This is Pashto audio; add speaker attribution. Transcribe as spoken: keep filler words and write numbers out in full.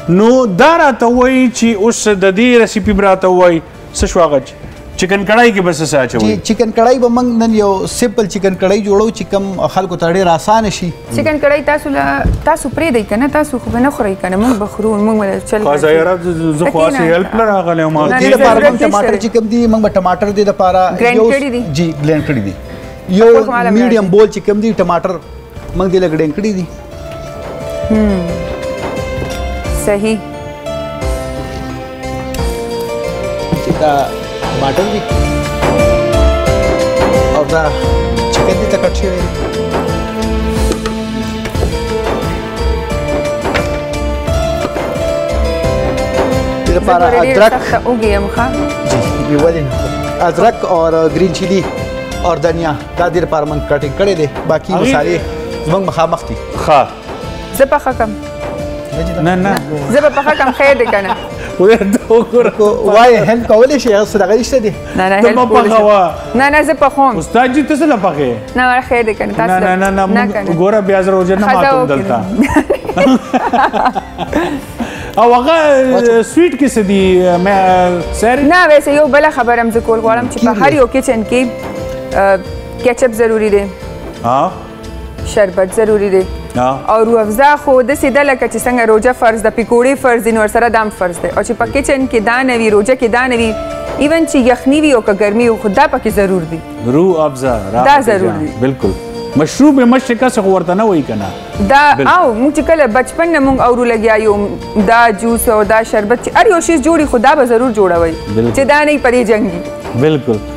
Speaker 1: نو دا راته وایي چې اوس د دې ریسیپي به راته وایي څه شو هغه چکن کڑھائی کې بس څه اچوي
Speaker 2: چکن کڑھائی به موږ نن یو سمپل چکن کڑھائی جوړو چې کوم خلکو ته ډېر اسانه شي
Speaker 3: چکن کڑھائی تاسو تاسو پرېږدئ که نه تاسو خو به نه خورئ که نه موږ به خورو موږ به چل
Speaker 1: خاصه یاره زه خو هسې هیلپ نه راغلی یم
Speaker 2: دې لپاره موږ ټماټر چې کوم دي موږ به ټماټر دې دپاره
Speaker 3: ګرینډ کړي دي
Speaker 2: جی ګرینډ کړي دي یو میډیم بول چې کوم دي ټماټر موږ دې له ګرینډ کړي دي
Speaker 3: صحیح
Speaker 2: چې دا ټماټر دي او دا چکن دي ته کټ شوی دی دې لپاره ادرک
Speaker 3: وږې یم ښه
Speaker 2: جی ولې نه ادرک اور گرین چلی اور دھنیا دا دې لپاره موږ کټینګ کړی دی باقي مسالې زموږ مخامخ دي
Speaker 1: ښه
Speaker 3: زه پخه کړم
Speaker 1: نه نه
Speaker 3: زه به پخه کړم خیر دی که نه
Speaker 2: وایي هیلپ کولی شي هغه څه دغه نشته دی
Speaker 3: نه نه هیلپ کولی شي نه نه زه پخوم
Speaker 1: استاد جي ته څه نه پخې
Speaker 3: نه خیر دی که نه تاسو
Speaker 1: نه نه نه ګوره بیا زه روژه نه ماتوم دلته او هغه سویټ کې څه دي ساري
Speaker 3: نه ویسه یو بله خبره هم زه کول غواړم چې په هر یو کچن کې کیچپ ضروري دی شربت ضروري دی او روح افزا خو داسې ده لکه چې څنګه روژه فرض ده پیکوړې فرض دي نو ورسره دا هم فرض دی او چې په کچن کې دا نه وي روژه کې دا نه وي ایون چې یخني وي او که ګرمي وي خو دا پکې ضرور دي
Speaker 1: روح افزا
Speaker 3: دا ضرور دي
Speaker 1: بالکل مشروب مشرقه څه ورته نه وایي که نه
Speaker 3: دا او موږ چې کله بچپن نه موږ اورو لګیا یو دا جوس او دا شربت چې هر یو شیز جوړي خو دا به ضرور جوړوئ چې دا نه وي په دې جنګي
Speaker 1: بالکل